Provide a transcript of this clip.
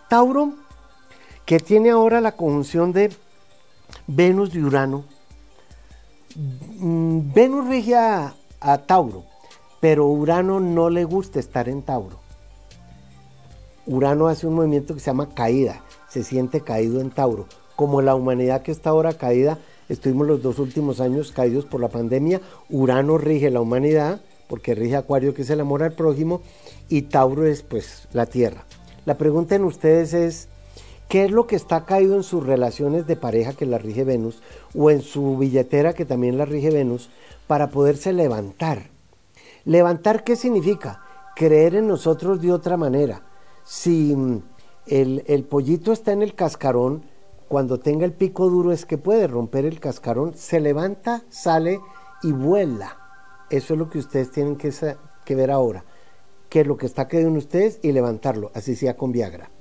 Tauro, que tiene ahora la conjunción de Venus y Urano. Venus rige a Tauro, pero Urano no le gusta estar en Tauro. Urano hace un movimiento que se llama caída, se siente caído en Tauro. Como la humanidad que está ahora caída, estuvimos los 2 últimos años caídos por la pandemia. Urano rige la humanidad, porque rige Acuario, que es el amor al prójimo, y Tauro es pues la tierra. La pregunta en ustedes es, ¿qué es lo que está caído en sus relaciones de pareja, que la rige Venus, o en su billetera, que también la rige Venus, para poderse levantar? ¿Levantar qué significa? Creer en nosotros de otra manera. Si el pollito está en el cascarón, cuando tenga el pico duro es que puede romper el cascarón, se levanta, sale y vuela. Eso es lo que ustedes tienen que ver ahora, qué es lo que está caído en ustedes y levantarlo, así sea con Viagra.